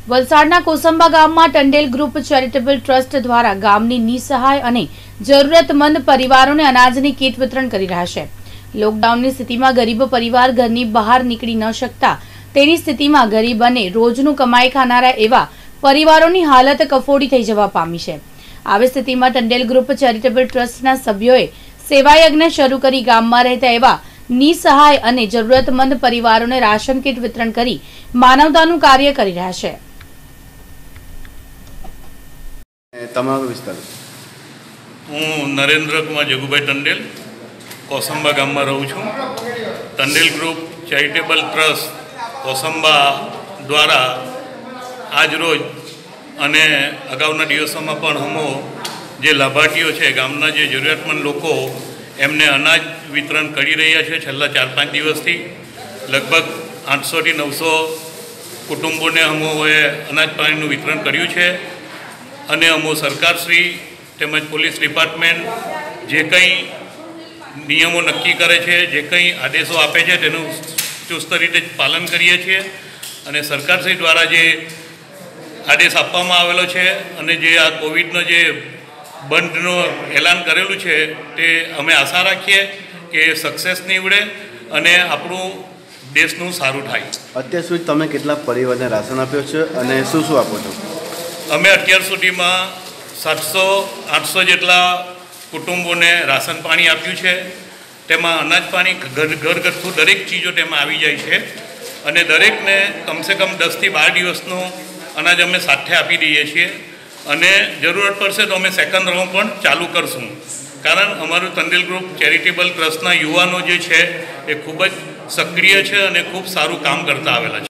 વલસાડના કોસંબા ગામમાં ટંડેલ group charitable trust દ્વારા ગામની નિસહાય અને જરૂરતમંદ પરિવારોને અનાજની કીટ વિતરણ કરી રહ્યા છે। લોકડાઉનની સ્થિતિમાં ગરીબ પરિવાર ઘરની બહાર નીકળી ન શકતા તેની સ્થિતિમાં ગરીબ અને રોજનું કમાઈ ખાનારા એવા પરિવારોની હાલત કફોડી થઈ જવા પામી છે। આવી સ્થિતિમાં ટંડેલ ગ્રુપ ચેરિટેબલ ટ્રસ્ટના સભ્યોએ સેવા યજ્ઞ શરૂ કરી ગામમાં રહેતા એવા નિસહાય અને જરૂરતમંદ પરિવારોને રાશન કીટ વિતરણ કરી માનવતાનું કાર્ય કરી રહ્યા છે। તમારો વિસ્તાર? હું નરેન્દ્ર કુમાર જગુભાઈ ટંડેલ કોસંબા ગામમાં રહું છું। Tandel group charitable trust Kosamba દ્વારા આજ રોજ અને અગાઉના દિવસોમાં પણ હમો જે લાભાર્થીઓ છે ગામના જે જરૂરિયાતમંદ લોકો એમને અનાજ વિતરણ કરી રહ્યા છે। છેલ્લા 4-5 દિવસથી લગભગ 800 થી 900 કુટુંબોને અમોએ અનાજ પાણીનું વિતરણ કર્યું છે અને અમો સરકારશ્રી તેમજ પોલીસ ડિપાર્ટમેન્ટ જે કંઈ નિયમો નક્કી કરે છે, જે કંઈ આદેશો આપે છે તેનું ચુસ્ત રીતે પાલન કરીએ છીએ અને સરકારશ્રી દ્વારા જે આદેશ આપવામાં આવેલો છે અને જે આ કોવિડનો જે બંધનું એલાન કરેલું છે તે અમે આશા રાખીએ કે સક્સેસ નીવડે અને આપણું દેશનું સારું થાય। અત્યાર સુધી તમે કેટલા પરિવારને રાશન આપ્યો છે અને શું શું આપો છો? અમે અત્યાર સુધીમાં 700-800 જેટલા કુટુંબોને રાશન પાણી આપ્યું છે। તેમાં અનાજ પાણી ઘરગથ્થુ દરેક ચીજો તેમાં આવી જાય છે અને દરેકને કમસે કમ 10 થી 12 દિવસનું અનાજ અમે સાથે આપી દઈએ છીએ અને જરૂરત પડશે તો અમે સેકન્ડ રાઉન્ડ પણ ચાલુ કરશું। કારણ અમારું ટંડેલ ગ્રુપ ચેરિટેબલ ટ્રસ્ટના યુવાનો જે છે એ ખૂબ જ સક્રિય છે અને ખૂબ સારું કામ કરતા આવેલા છે।